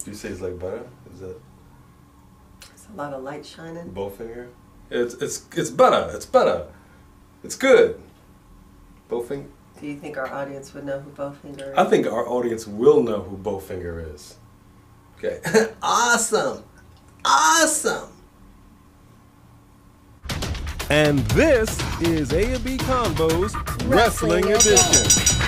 You say it's like butter? Is that? It's a lot of light shining. Bowfinger? It's butter. It's butter. It's good. Bowfinger. Do you think our audience would know who Bowfinger is? I think our audience will know who Bowfinger is. Okay. Awesome. Awesome. And this is A&B Convo's Wrestling Edition.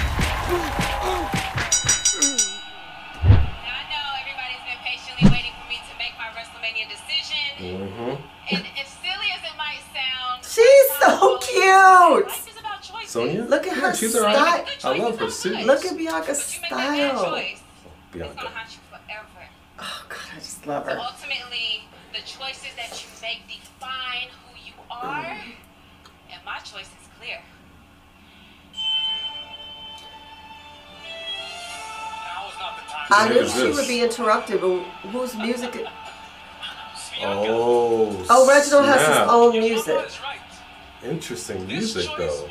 And as silly as it might sound, she's so cute. Life is about choices. Sonya? Look at her she's style. alright. I love her suit. Look at Bianca's But you make that bad style. choice, it's Bianca. gonna haunt you forever. Oh God, I just love So her. ultimately, the choices that you make define who you are, and my choice is clear. I knew she would be interrupted, but whose music? Oh. Oh, Reginald has his snap. own music. Interesting music, though.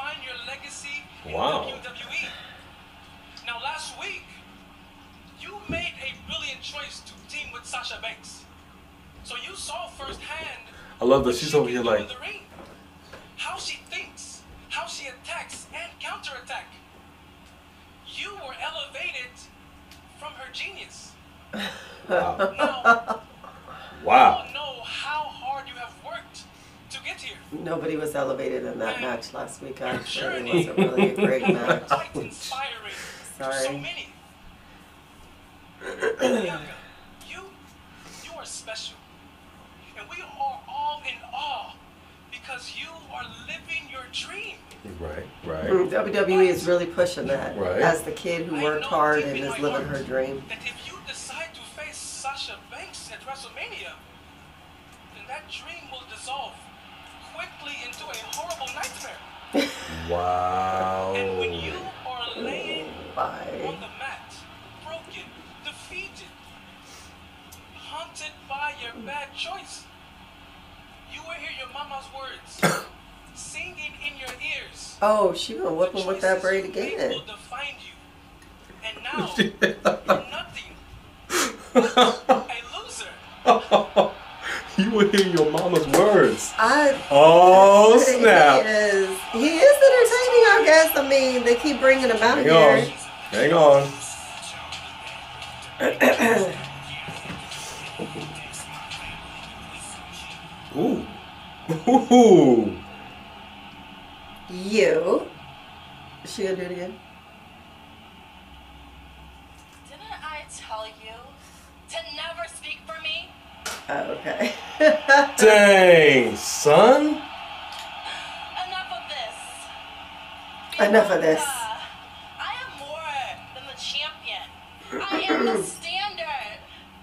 Wow. Now, last week, you made a brilliant choice to team with Sasha Banks. So you saw firsthand. I love that she's over here like. The ring. How she thinks, how she attacks and counterattack. You were elevated from her genius. Wow. Now, Wow. you know how hard you have worked to get here. Nobody was elevated in that match last week. Actually, it wasn't really a great match. Quite inspiring to so Sorry. many. Bianca, you are special. And we are all in awe because you are living your dream. Right, right. WWE is really pushing that Right. as the kid who worked hard and is living her dream. That if you decide to face Sasha Banks at WrestleMania, then that dream will dissolve quickly into a horrible nightmare. Wow. And when you are laying Bye. on the mat, broken, defeated, haunted by your bad choice, you will hear your mama's words singing in your ears. Oh, she gonna whip him with that braid Will again. define you. And now you're nothing. A loser. You will hear your mama's words. Oh snap. He is entertaining, I guess. I mean, they keep bringing him out Hang here. on. Hang on. Ooh. Ooh. You. Is she gonna do it again? Didn't I tell you to never speak for me? Oh, okay. Dang, son. Enough of this. Enough of this. I am more than the champion. I am the standard.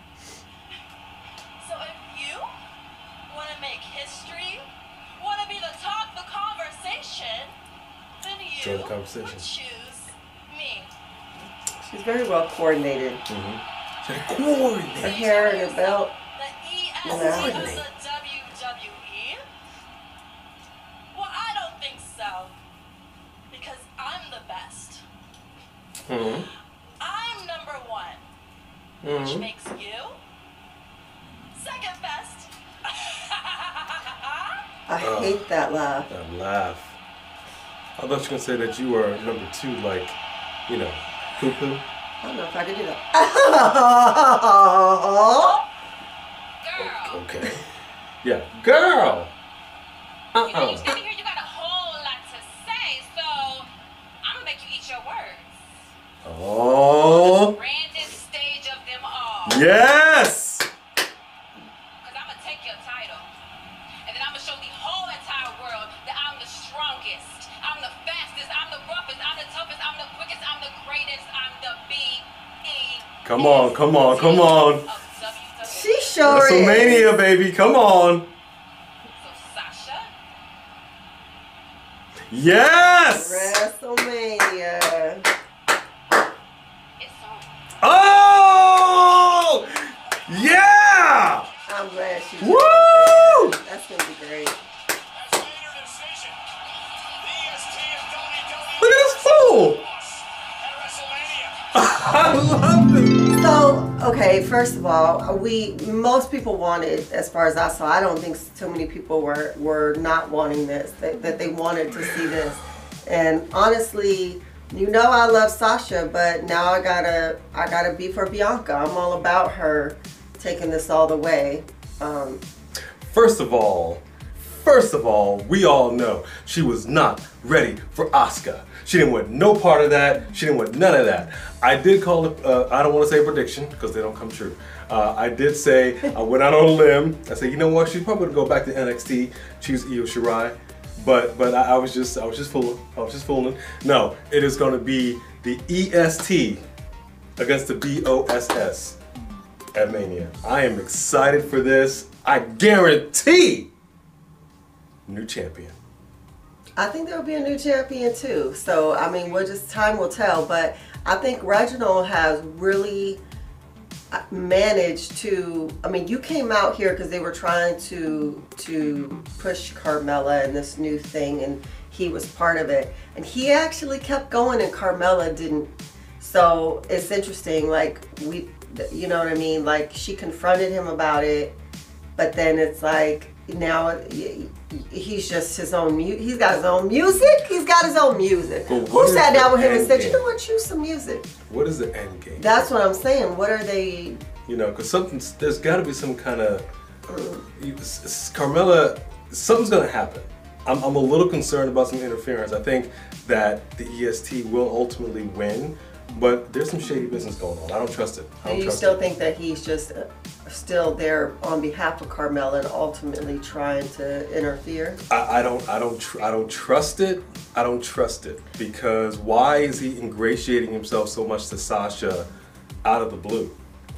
So if you want to make history, want to be the talk, the conversation, then you Join the conversation. would choose me. She's very well coordinated. Coordinated. Her hair and her belt. The EST of Coordinate. the WWE? Well, I don't think so. Because I'm the best. Mm-hmm. I'm number one. Which makes you second best. I hate that laugh. That laugh. I thought you were going to say that you were number 2, like, you know, poo-poo. I don't know if I could do that. Girl. Okay. Yeah. Girl! You know, you standing here, you got a whole lot to say, so I'm gonna make you eat your words. Oh. Grandest stage of them all. Yes! Because I'm gonna take your title. And then I'm gonna show the whole entire world that I'm the strongest. I'm the fastest. I'm the roughest. I'm the toughest. I'm the quickest. I'm the greatest. I'm the B.E. Come on, come on, come on. She sure is. WrestleMania, baby. Come on. So Sasha, Yes! WrestleMania. it's on. Oh! Yeah! I'm glad she. Woo! That's gonna be great. Look at this fool! I love this. So, okay, Okay, first of all, most people wanted, as far as I saw, I don't think too many people were not wanting this, that they wanted to see this. And honestly, you know I love Sasha, but now I gotta be for Bianca. I'm all about her taking this all the way. First of all, we all know she was not ready for Asuka. She didn't want no part of that. She didn't want none of that. I did call it, I don't want to say a prediction because they don't come true. I did say, I went out on a limb. I said, you know what? She's probably going to go back to NXT, choose Io Shirai. But I was just fooling. No, it is going to be the EST against the BOSS at Mania. I am excited for this. I guarantee new champion. I think there will be a new champion too. So, I mean, time will tell. But I think Reginald has really managed to, I mean, you came out here because they were trying to push Carmella and this new thing, and he was part of it. And he actually kept going and Carmella didn't. So it's interesting, like, you know what I mean? Like, she confronted him about it, but then it's like, now he's just his own he's got his own music. He's got his own music. Who sat down with him and said, you know what, choose some music? What is the end game? That's what I'm saying. What are they? You know, because there's got to be some kind of Carmella. Something's gonna happen. I'm a little concerned about some interference. I think that the EST will ultimately win, but there's some shady business going on. I don't trust it. Do you still think that he's just still there on behalf of Carmella and ultimately trying to interfere? I don't trust it. I don't trust it because why is he ingratiating himself so much to Sasha out of the blue?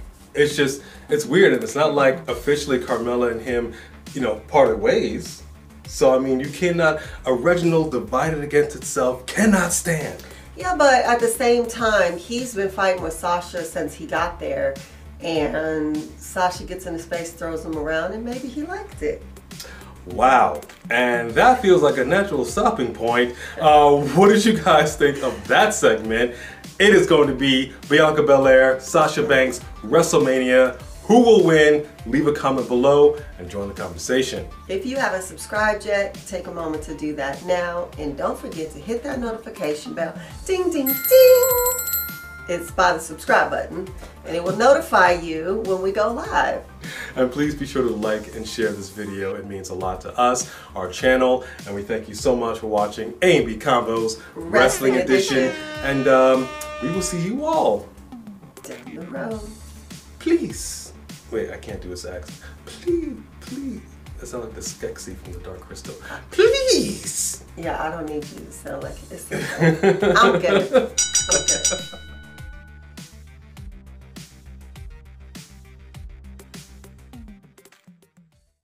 It's weird, and it's not like officially Carmella and him, you know, parted ways. So I mean, you cannot. A Reginald divided against itself cannot stand. Yeah, but at the same time, he's been fighting with Sasha since he got there. And Sasha gets in his face, throws him around, and maybe he liked it. Wow. And that feels like a natural stopping point. What did you guys think of that segment? It is going to be Bianca Belair, Sasha Banks, WrestleMania. Who will win? Leave a comment below and join the conversation. If you haven't subscribed yet, take a moment to do that now. And don't forget to hit that notification bell. Ding, ding, ding. It's by the subscribe button, and it will notify you when we go live. And please be sure to like and share this video. It means a lot to us, our channel, and we thank you so much for watching A&B Convos Wrestling Edition. And we will see you all down the road. Please. Wait, I can't do his accent. Please. That sounds like the Skeksis from the Dark Crystal. Please. Yeah, I don't need you to sound like it's. I'm good.